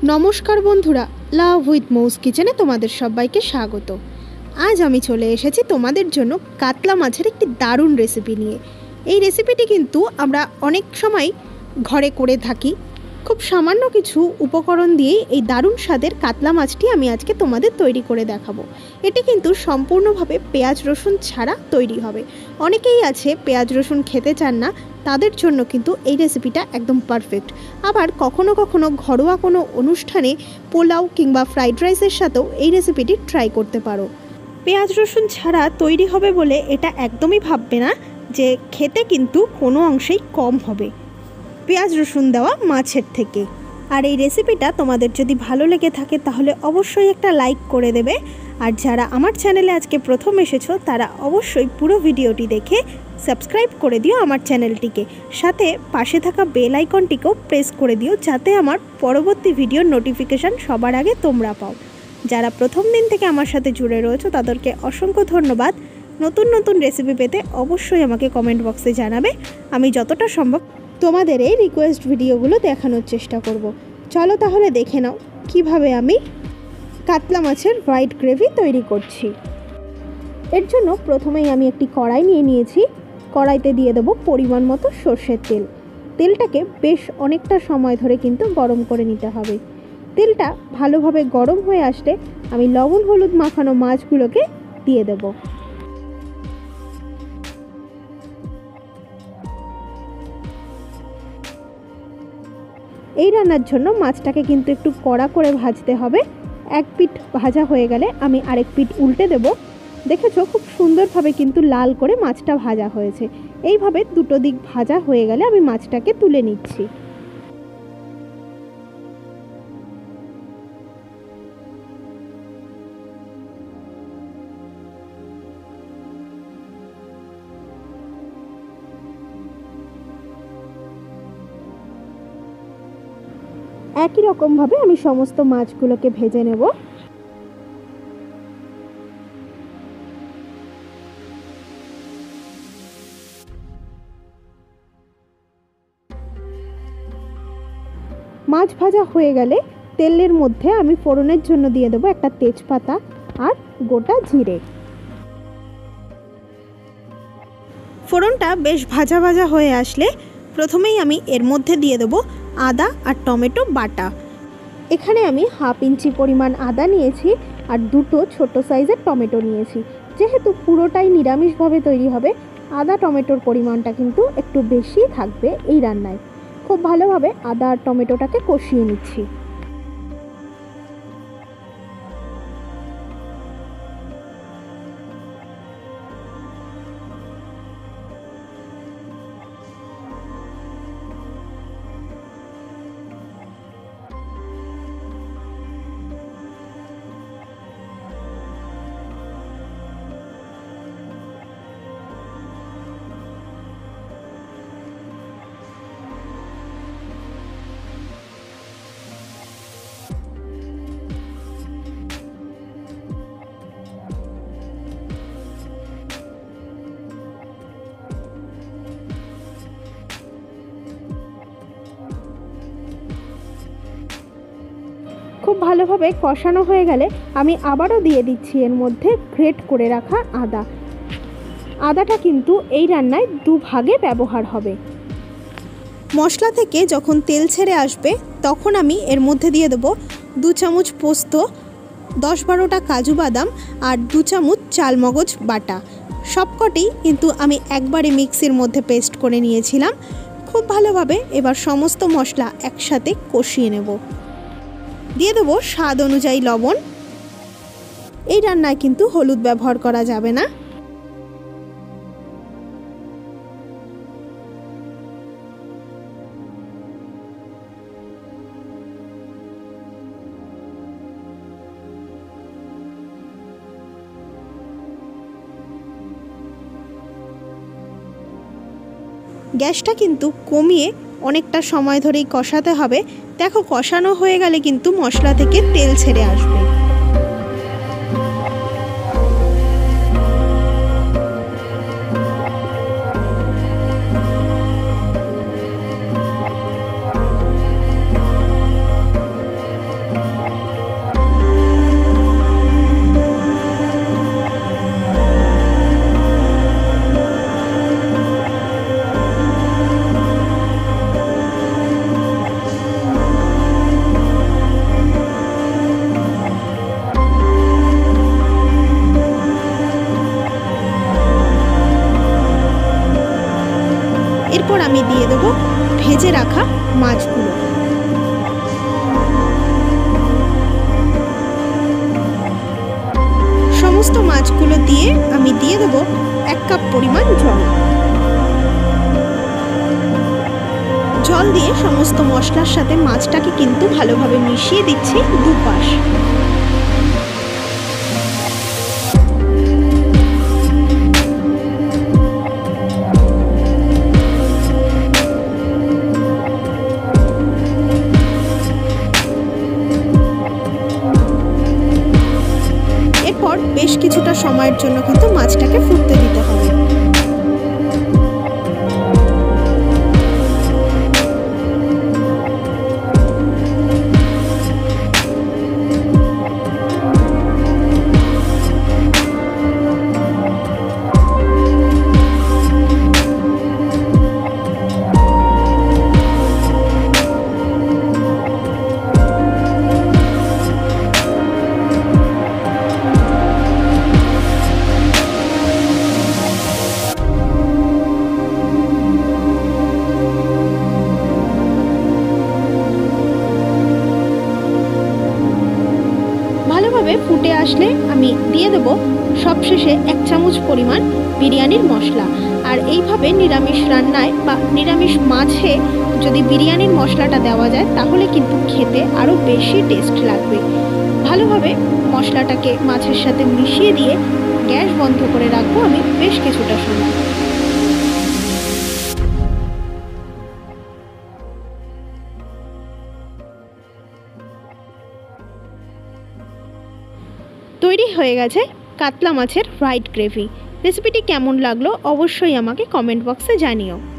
নমস্কার বন্ধুরা, love with মৌস কিচেনে তোমাদের সবাইকে স্বাগত। আজ আমি চলে এসেছি তোমাদের জন্য কাতলা মাছের একটি দারুণ রেসিপি নিয়ে। এই রেসিপিটি কিন্তু আমরা অনেক সময় ঘরে করে থাকি। খুব সামান্য কিছু উপকরণ দিয়ে এই দারুণ স্বাদের কাতলা মাছটি আমি আজকে তোমাদের তৈরি করে দেখাবো। এটি কিন্তু সম্পূর্ণভাবে পেঁয়াজ রসুন ছাড়া তৈরি হবে। অনেকেই আছে পেঁয়াজ রসুন খেতে চান না, তাদের জন্য কিন্তু এই রেসিপিটা একদম পারফেক্ট। আবার কখনো কখনো ঘরোয়া কোনো অনুষ্ঠানে পোলাও কিংবা ফ্রাইড রাইসের সাথেও এই রেসিপিটি ট্রাই করতে পারো। পেঁয়াজ রসুন ছাড়া তৈরি হবে বলে এটা একদমই ভাববে না যে খেতে কিন্তু কোনো অংশেই কম হবে পেঁয়াজ রসুন দেওয়া মাছের থেকে। আর এই রেসিপিটা তোমাদের যদি ভালো লেগে থাকে তাহলে অবশ্যই একটা লাইক করে দেবে। আর যারা আমার চ্যানেলে আজকে প্রথম এসেছো তারা অবশ্যই পুরো ভিডিওটি দেখে সাবস্ক্রাইব করে দিও আমার চ্যানেলটিকে, সাথে পাশে থাকা বেল আইকনটিকেও প্রেস করে দিও যাতে আমার পরবর্তী ভিডিওর নোটিফিকেশান সবার আগে তোমরা পাও। যারা প্রথম দিন থেকে আমার সাথে জুড়ে রয়েছো তাদেরকে অসংখ্য ধন্যবাদ। নতুন নতুন রেসিপি পেতে অবশ্যই আমাকে কমেন্ট বক্সে জানাবে, আমি যতটা সম্ভব তোমাদের এই রিকোয়েস্ট ভিডিওগুলো দেখানোর চেষ্টা করব। চলো তাহলে দেখে নাও কিভাবে আমি কাতলা মাছের হোয়াইট গ্রেভি তৈরি করছি। এর জন্য প্রথমেই আমি একটি কড়াই নিয়ে নিয়েছি। কড়াইতে দিয়ে দেবো পরিমাণ মতো সর্ষের তেল। তেলটাকে বেশ অনেকটা সময় ধরে কিন্তু গরম করে নিতে হবে। তেলটা ভালোভাবে গরম হয়ে আসলে আমি লবণ হলুদ মাখানো মাছগুলোকে দিয়ে দেবো। এই রান্নার জন্য মাছটাকে কিন্তু একটু কড়া করে ভাজতে হবে। এক পিঠ ভাজা হয়ে গেলে আমি আরেক পিঠ উল্টে দেব। দেখেছো খুব সুন্দরভাবে কিন্তু লাল করে মাছটা ভাজা হয়েছে। এইভাবে দুটো দিক ভাজা হয়ে গেলে আমি মাছটাকে তুলে নিচ্ছি। একই রকমভাবে আমি সমস্ত মাছগুলোকে ভেজে নেব। মাছ ভাজা হয়ে গেলে তেলের মধ্যে আমি ফোড়নের জন্য দিয়ে দেবো একটা তেজপাতা আর গোটা জিরে। ফোড়নটা বেশ ভাজা ভাজা হয়ে আসলে প্রথমেই আমি এর মধ্যে দিয়ে দেবো আদা আর টমেটো বাটা। এখানে আমি হাফ ইঞ্চি পরিমাণ আদা নিয়েছি আর দুটো ছোট সাইজের টমেটো নিয়েছি। যেহেতু পুরোটাই নিরামিষভাবে তৈরি হবে, আদা টমেটোর পরিমাণটা কিন্তু একটু বেশি থাকবে এই রান্নায়। খুব ভালোভাবে আদা আর টমেটোটাকে কষিয়ে নিচ্ছি। খুব ভালোভাবে কষানো হয়ে গেলে আমি আবারও দিয়ে দিচ্ছি এর মধ্যে গ্রেট করে রাখা আদা। আদাটা কিন্তু এই রান্নায় দুভাগে ব্যবহার হবে। মশলা থেকে যখন তেল ছেড়ে আসবে তখন আমি এর মধ্যে দিয়ে দেবো 2 চামচ পোস্ত, 10-12টা কাজু বাদাম আর 2 চামচ চালমগজ বাটা। সবকটি কিন্তু আমি একবারে মিক্সির মধ্যে পেস্ট করে নিয়েছিলাম। খুব ভালোভাবে এবার সমস্ত মশলা একসাথে কষিয়ে নেব। দিয়ে দেবো স্বাদ অনুযায়ী লবণ। এই রান্নায় কিন্তু হলুদ ব্যবহার করা যাবে না। গ্যাসটা কিন্তু কমিয়ে অনেকটা সময় ধরেই কষাতে হবে। দেখো কষানো হয়ে গেলে কিন্তু মশলা থেকে তেল ছেড়ে আসবে। ভেজে রাখা মাছগুলো। সমস্ত মাছগুলো দিয়ে আমি দিয়ে দেবো 1 কাপ পরিমাণ জল। জল দিয়ে সমস্ত মশলার সাথে মাছটাকে কিন্তু ভালোভাবে মিশিয়ে দিচ্ছি দুপাশ। এরপর বেশ কিছুটা সময়ের জন্য কিন্তু মাছটাকে ফুটতে দিতে হবে। ভালোভাবে ফুটে আসলে আমি দিয়ে দেব সবশেষে 1 চামচ পরিমাণ বিরিয়ানির মশলা। আর এইভাবে নিরামিষ রান্নায় বা নিরামিষ মাছে যদি বিরিয়ানির মশলাটা দেওয়া যায় তাহলে কিন্তু খেতে আরও বেশি টেস্ট লাগবে। ভালোভাবে মশলাটাকে মাছের সাথে মিশিয়ে দিয়ে গ্যাস বন্ধ করে রাখবো আমি বেশ কিছুটা সময়। তৈরি হয়ে গেছে কাতলা মাছের হোয়াইট গ্রেভি। রেসিপিটি কেমন লাগলো অবশ্যই আমাকে কমেন্ট বক্সে জানিও।